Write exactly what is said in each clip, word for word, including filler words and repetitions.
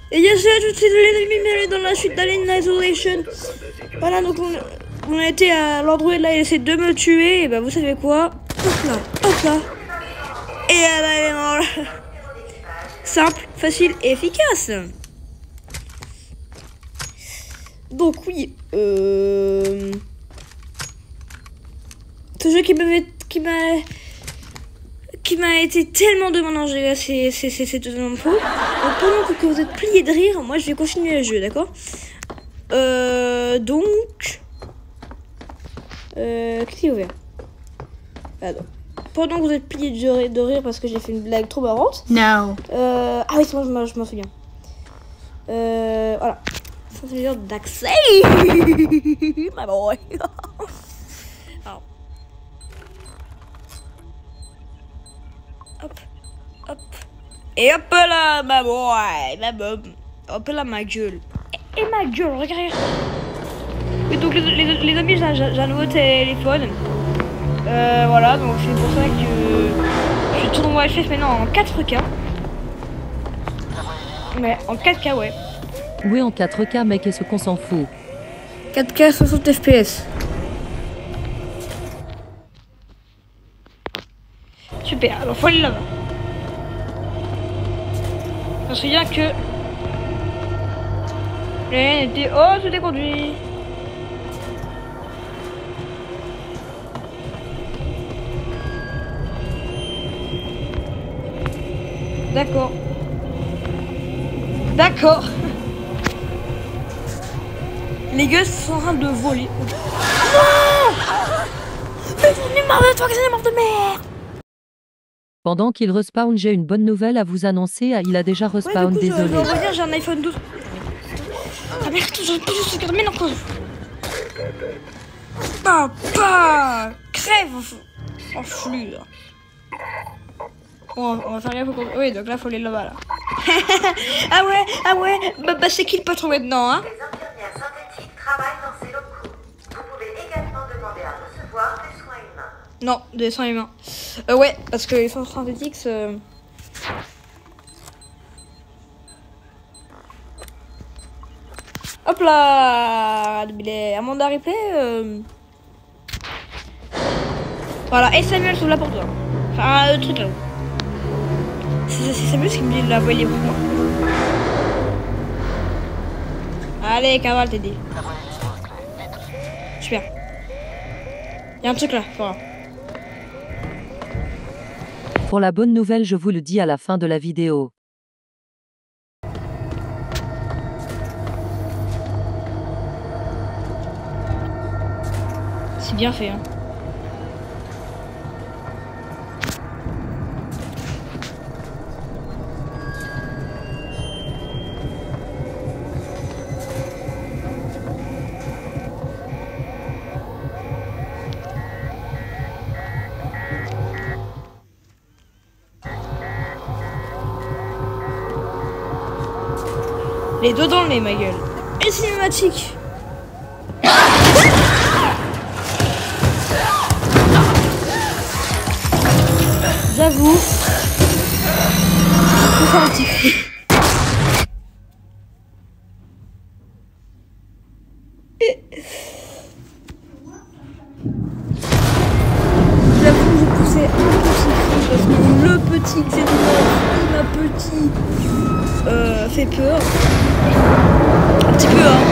Et bien sûr, tout de suite, les amis, mais dans la suite d'Alien Isolation. Voilà, donc on, on a été à l'endroit là, il essaie de me tuer. Et bah, vous savez quoi? Hop là, hop là. Et elle est morte. Simple, facile et efficace. Donc, oui. Euh... Ce jeu qui m'avait. qui m'a. qui m'a été tellement demandé, c'est c'est c'est c'est totalement faux. Donc pendant que, que vous êtes pliés de rire, moi je vais continuer le jeu, d'accord? Euh, donc, euh, qu'est-ce qui est ouvert? Pardon. Pendant que vous êtes pliés de rire, de rire parce que j'ai fait une blague trop marrante. Non. Euh, ah oui, c'est bon, je m'en souviens. Euh, voilà. Ça c'est dire d'accès. My boy. Alors. Hop, hop. Et hop là, ma boy, ma bob. Hop là, ma gueule. Et, et ma gueule, regarde. Oui, donc les, les, les amis, j'ai un nouveau téléphone. Euh, voilà, donc c'est pour ça que je tourne mon F F maintenant en quatre K. Mais en quatre K, ouais. Oui, en quatre K, mec, est-ce qu'on s'en fout? quatre K, soixante F P S. Super, alors faut aller là-bas. Je me souviens que... L'Alien était... Oh, tout est conduit. D'accord. D'accord. Les gosses sont en train de voler. Non! Mais vous venez marre de toi que c'est des morts de mer. Pendant qu'il respawn, j'ai une bonne nouvelle à vous annoncer. Il a déjà respawn, ouais, du coup, désolé. Je, je reviens, j'ai un iPhone douze. Ah merde, j'aurais pu juste regarder, mais non, quoi. Papa! Crève! En flux, là. Bon, on va faire gaffe au compte. Oui, donc là, faut aller là-bas, là. Ah ouais, ah ouais, bah, bah c'est qui le patron maintenant, hein? Les infirmières synthétiques travaillent dans ces locaux. Vous pouvez également demander à recevoir des soins humains. Non, des soins humains. Euh, ouais, parce que les soins synthétiques, euh... Hop là! Amanda Ripley, euh... Voilà, et Samuel sont là pour toi. Enfin, le truc là-haut. C'est Samuel qui me dit de la voyer pour moi. Allez, cavale, t'es dit. Super. Il y a un truc là, voilà. Pour la bonne nouvelle, je vous le dis à la fin de la vidéo. C'est bien fait, hein. Les deux dans le nez, ma gueule. Et cinématique. J'avoue. C'est un petit cri. J'avoue que j'ai poussé un petit cri parce que le petit Xenomorph, il m'a petit euh, fait peur. Un petit peu, hein.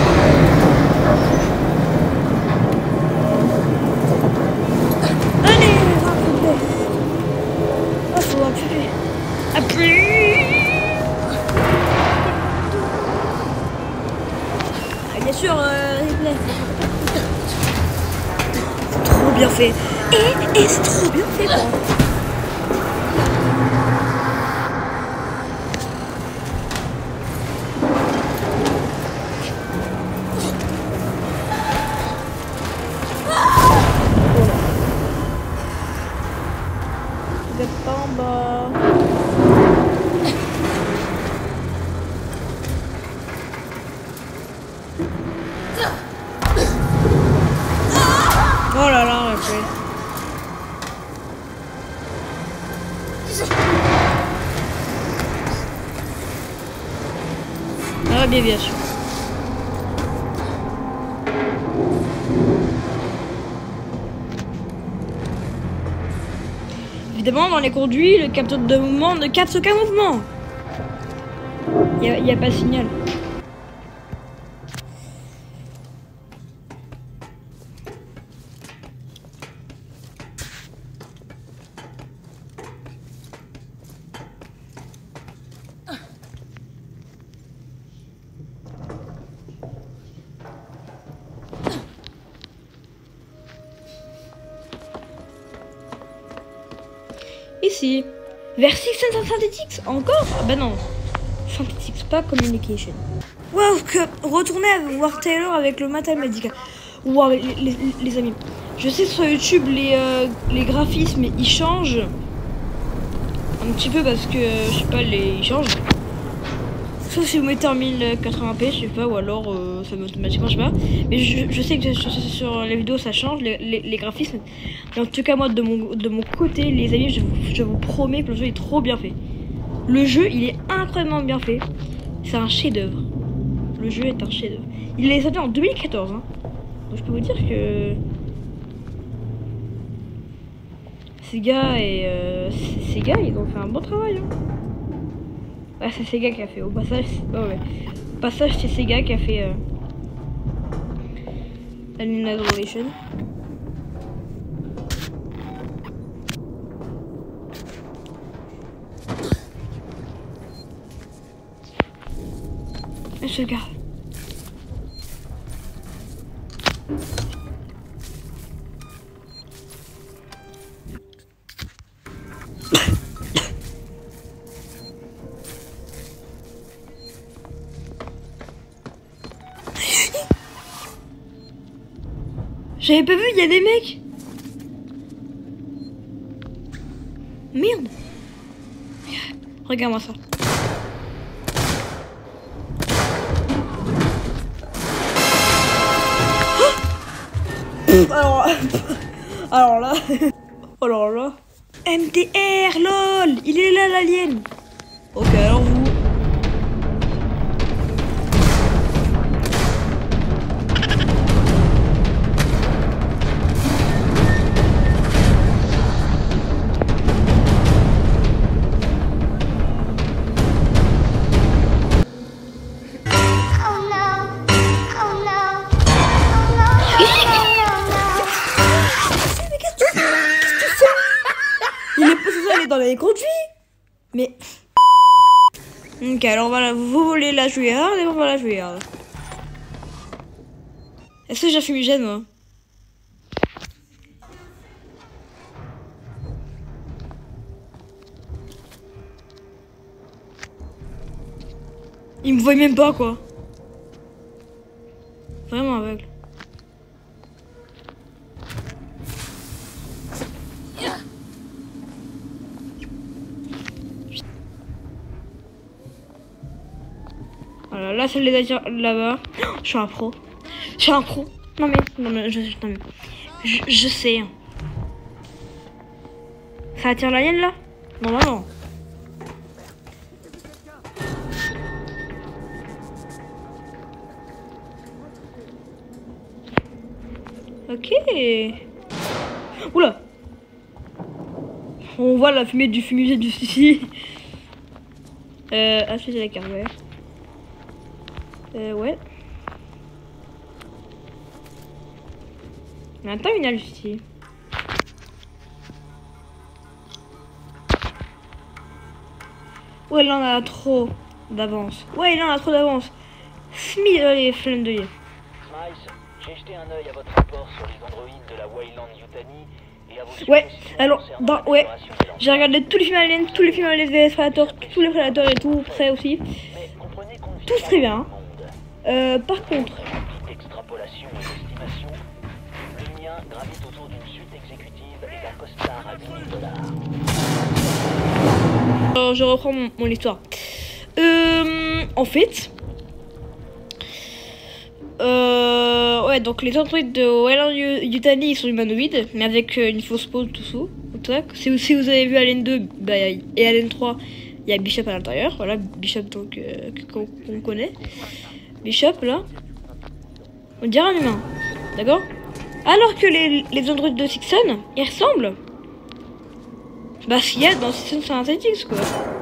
Allez, rapide. Oh, faut appuyer. Appuyer. Ah, bien sûr, euh, replay. C'est trop bien fait. Et, et c'est trop bien fait, quoi. Oh là là, ok. la déviation. Évidemment, dans les conduits, le capteur de mouvement ne capte aucun mouvement. Il n'y a, a pas de signal. Ici, vers Six Synthetics, encore? Ah bah non, Synthetics, pas Communication. Waouh, que retourner voir Taylor avec le matériel médical. Waouh, les, les, les amis, je sais sur YouTube les, euh, les graphismes ils changent un petit peu parce que je sais pas, les ils changent. Sauf si vous mettez en mille quatre-vingts p, je sais pas, ou alors euh, ça me automatiquement, je sais pas. Mais je, je sais que sur, sur les vidéos ça change, les, les, les graphismes. Mais en tout cas, moi de mon, de mon côté, les amis, je vous, je vous promets que le jeu est trop bien fait. Le jeu, il est incroyablement bien fait. C'est un chef-d'œuvre. Le jeu est un chef-d'œuvre. Il est sorti en deux mille quatorze. Hein. Donc je peux vous dire que ces gars et euh, ces gars, ils ont fait un bon travail. Hein. Ah, c'est Sega qui a fait. Au passage, oh ouais. Au passage, c'est Sega qui a fait euh, Alien Isolation. Et ce gars. J'avais pas vu, il y a des mecs. Merde. Regarde-moi ça. Oh alors, alors là, alors là, M T R, lol, il est là l'alien. Ok, alors vous. Dans les conduits. Mais ok, alors voilà, vous volez la jouillarde et on va la jouillarde. Est-ce que j'ai fumigène moi? Il me voit même pas quoi. Vraiment aveugle. Voilà, là ça les attire là-bas. Oh, je suis un pro. Je suis un pro. Non mais, non mais, je, non mais, je, je sais. Ça attire l'alien là? Non, non, non. Ok. Oula. On voit la fumée du fumigène du ici. Euh, ah, c'est la carte, ouais. Euh, ouais. Mais un terminal ici. Ouais, là on a trop d'avance. Ouais, là on a trop d'avance. Smith, euh, les flammes de lien. Smiles, j'ai jeté un œil à votre rapport sur les androïdes de la Wayland Yutani et à vos Ouais, alors, dans, ouais, j'ai regardé tous les films aliens, tous les films aliens V S Predator, tous les Predators et tout, prêt aussi. Tous très bien. Euh, par contre, extrapolation et estimation, le mien gravite autour d'une suite exécutive et d'un costard à huit mille dollars. Alors, je reprends mon, mon histoire. Euh, en fait, euh, ouais, donc les androïdes de Wayland Yutani sont humanoïdes, mais avec euh, une fausse pose tout ça. Si, si vous avez vu Alien deux bah, et Alien trois, Il y a Bishop à l'intérieur, voilà, Bishop donc euh, qu'on qu'on connaît. Bishop là, on dirait un humain, d'accord? Alors que les, les androïdes de Sixon, ils ressemblent bah ce qu'il y a dans Sixon Synthetics quoi.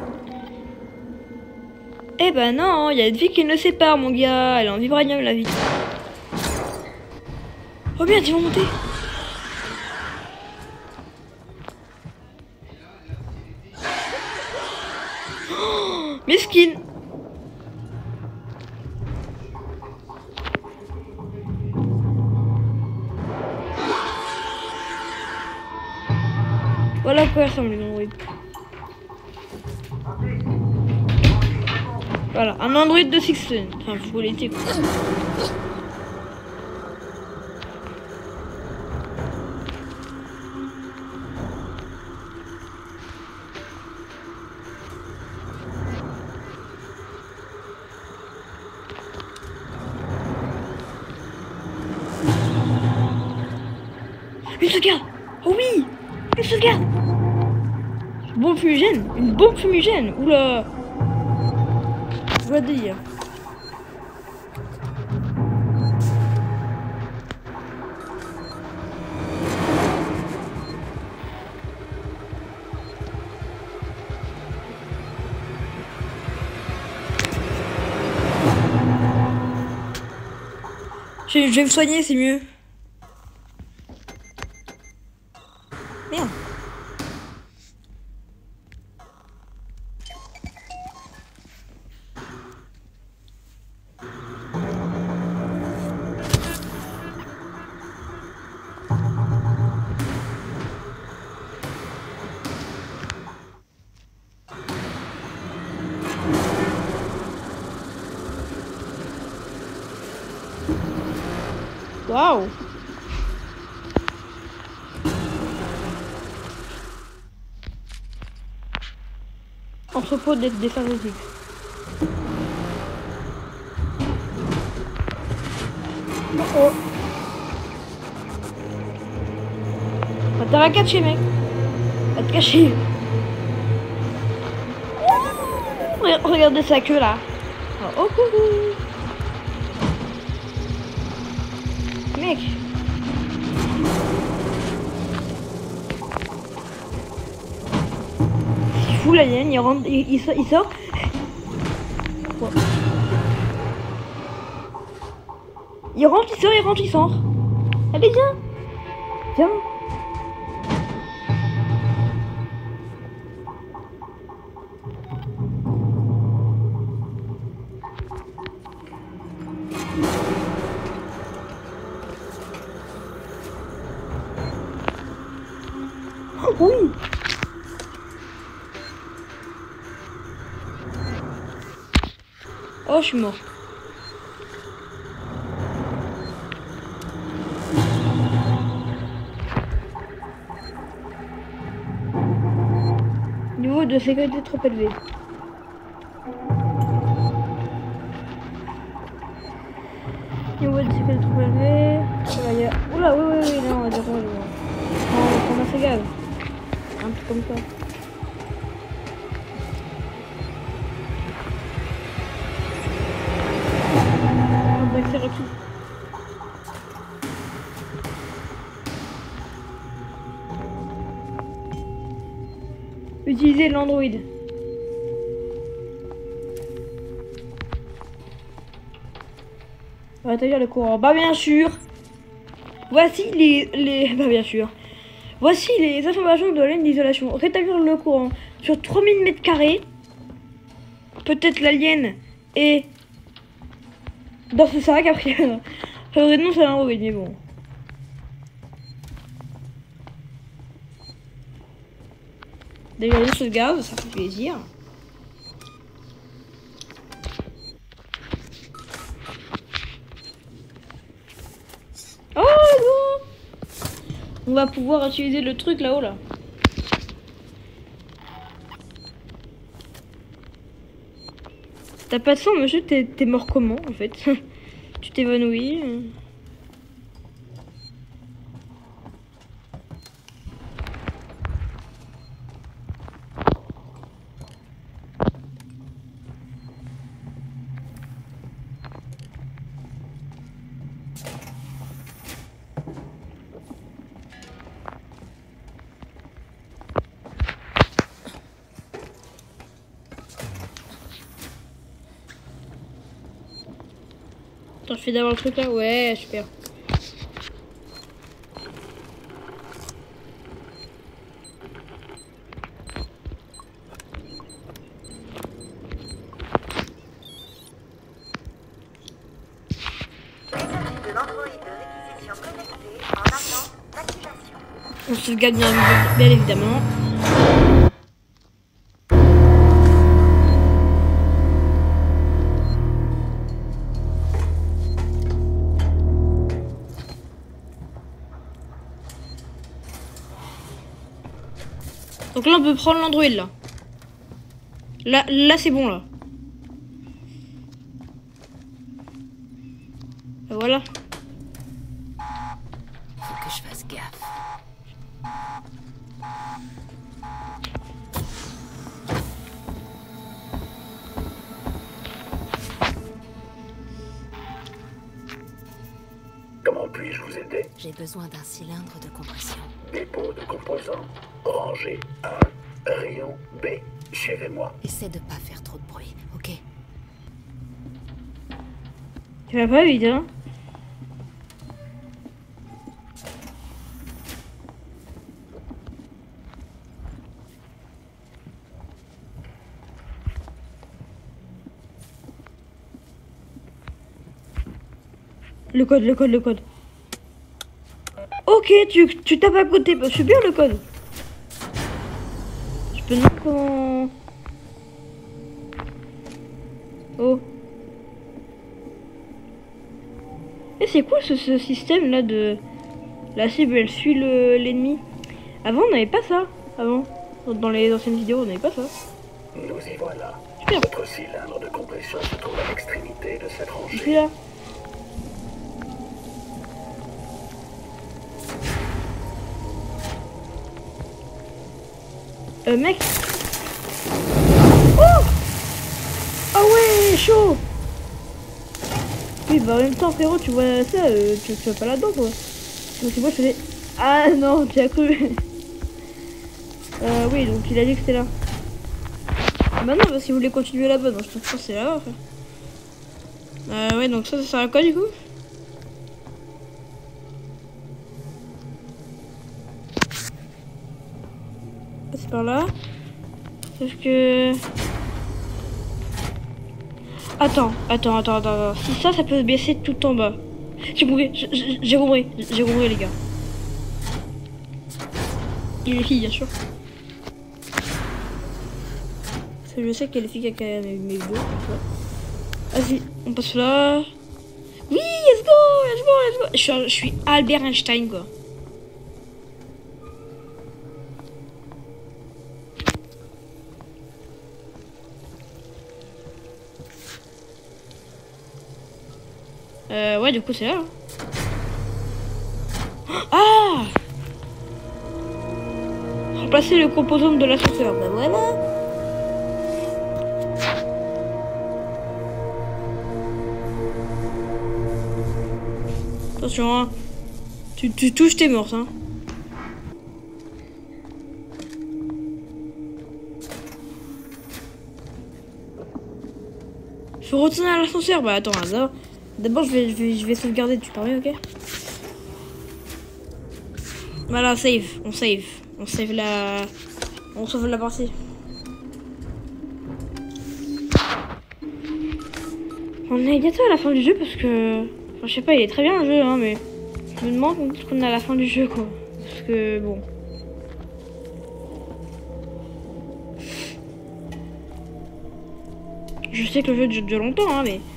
Eh ben non, il y a une vie qui le sépare mon gars, elle est en vibranium la vie. Oh merde, ils vont monter. Oh, mesquine. Voilà à quoi ils ressemblent les androïdes. Voilà, un androïde de Sixon. Enfin, faut l'été quoi. Une sauvegarde. Oh oui, une sauvegarde. Une bombe fumigène. Une bombe fumigène. Oula. Je dois dire. Je, je vais me soigner, c'est mieux. Merde. Waouh. Entrepôt des, des synthétiques. Oh oh. Va t'as la cacher mec. Va te cacher. Regardez sa queue là. Oh, oh coucou. Mec. C'est fou l'alien, il rentre, il, il, il sort. Ouais. Il rentre, il sort, il rentre, il sort. Allez viens. Viens. Oui. Oh, je suis mort. Niveau de sécurité trop élevé. Niveau de sécurité trop élevé. Oula, y a... Oula, oui, oui, oui, non, on va dire, on va prendre un ségave. Un truc comme ça. On va accélérer tout. Utiliser l'Android. On va rétablir le courant. Bah bien sûr. Voici les... les... Bah bien sûr. Voici les informations de la ligne d'isolation. Rétablir le courant sur trois mille mètres carrés. Peut-être l'alien est dans ce sac après. Faudrait non, c'est un Android, mais bon. Déjà une sauvegarde, ça fait plaisir. Oh non! On va pouvoir utiliser le truc là-haut là. T'as pas de sang monsieur, t'es mort comment en fait? Tu t'évanouis. Attends, je fais d'abord le truc là. Ouais, super. De l'Android de réquisition connecté en attente d'activation. On sauvegarde bien, bien évidemment. Donc là on peut prendre l'Android là. Là, là c'est bon là. Et voilà. Faut que je fasse gaffe. Comment puis-je vous aider? J'ai besoin d'un cylindre de compression. Dépôt de composants. Rangée un. Rayon B. Suivez-moi. Essaie de pas faire trop de bruit, ok? Tu vas pas vite hein. Le code, le code, le code. Ok, tu, tu tapes à côté. Je suis bien le code. Je peux dire comment... Oh. Et c'est cool ce, ce système là de... La cible elle suit l'ennemi. Avant on n'avait pas ça. Avant. Dans les anciennes vidéos on n'avait pas ça. Nous y voilà. Super. Votre cylindre de compression se trouve à l'extrémité de cette Je suis rangée. là. Euh, mec. Oh! Ah ouais, chaud! Oui, bah en même temps, frérot, tu vois ça, euh, tu, tu vas pas là-dedans, quoi. Donc moi, je faisais... Ah non, tu as cru. euh, oui, donc il a dit que c'était là. Ah bah non, parce qu'il voulait continuer là-bas, donc je pense que c'est là-bas, frère. Euh, ouais, donc ça, ça sert à quoi, du coup? C'est par là. Sauf que... Attends, attends, attends, attends. Si ça, ça peut se baisser tout en bas. J'ai compris, j'ai compris, j'ai compris les gars. Il est filles, bien sûr. Parce que je sais qu'il y a les filles qui a mes vidéos. Vas-y, on passe là. Oui, let's go, let's go, let's go. Je suis, je suis Albert Einstein, quoi. Euh, ouais, du coup, c'est là. Hein. Ah! Remplacer le composant de l'ascenseur. Bah voilà. Attention, hein. Tu, tu touches, t'es morte, hein. Faut retourner à l'ascenseur. Bah attends, d'abord. D'abord, je vais, je, vais, je vais sauvegarder, tu permets, ok? Voilà, save, on save. On save la... On sauve la partie. On est bientôt à la fin du jeu parce que... Enfin, je sais pas, il est très bien le jeu, hein, mais... Je me demande quand on est à la fin du jeu, quoi. Parce que, bon... Je sais que le jeu dure longtemps, hein, mais...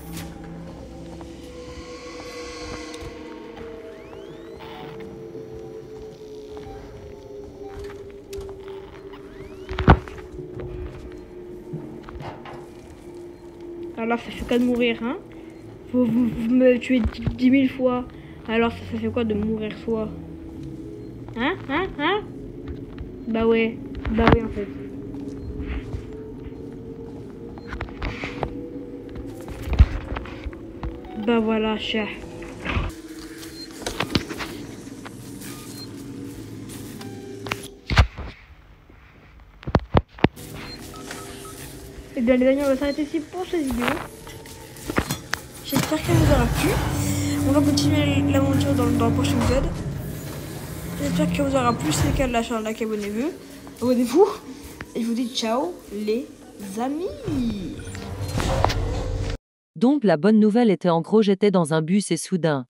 Alors ça fait quoi de mourir, hein? Vous, vous, vous me tuez dix mille fois. Alors ça, ça fait quoi de mourir soi? Hein? Hein? Hein? Bah ouais. Bah ouais en fait. Bah voilà, cher. Et bien les amis, on va s'arrêter ici pour cette vidéo. J'espère qu'elle vous aura plu. On va continuer l'aventure dans, dans le prochain épisode. J'espère qu'elle vous aura plu. Si c'est le cas de la chaîne, like, abonnez-vous. Abonnez-vous. Et je vous dis ciao les amis. Donc la bonne nouvelle était en gros j'étais dans un bus et soudain,